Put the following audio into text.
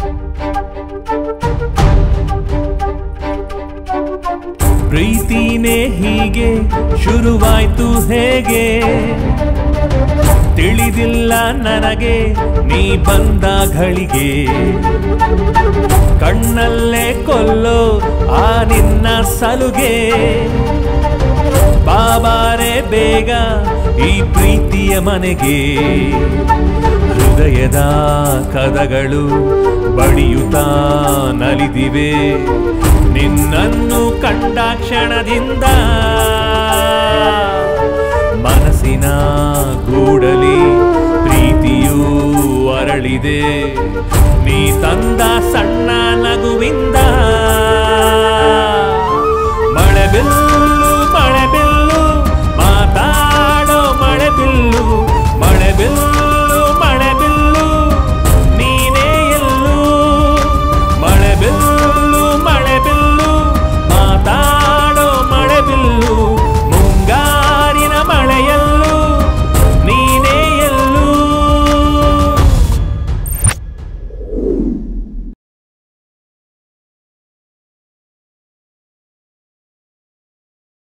ಪ್ರೀತಿನೇ ಹೀಗೆ ಶುರುವಾಯ್ತು ಹೇಗೆ ತಿಳಿದಿಲ್ಲ ನನಗೆ ನೀ ಬಂದ ಘಳಿಗೆ ಕಣ್ಣಲ್ಲೇ ಕೊಲ್ಲೋ ಆ ನಿನ್ನ ಸಲುಗೆ ಬಾಬಾರೆ ಬೇಗ ಈ ಪ್ರೀತಿಯ ಮನೆಗೆ ಹೃದಯದ ಕದಗಳು ಬಡಿಯುತ್ತಾ ನಲಿದಿವೆ ನಿನ್ನನ್ನು ಕಂಡ ಕ್ಷಣದಿಂದ ಮನಸ್ಸಿನ ಗೂಡಲಿ ಪ್ರೀತಿಯೂ ಅರಳಿದೆ ನೀ ತಂದ ಸಣ್ಣ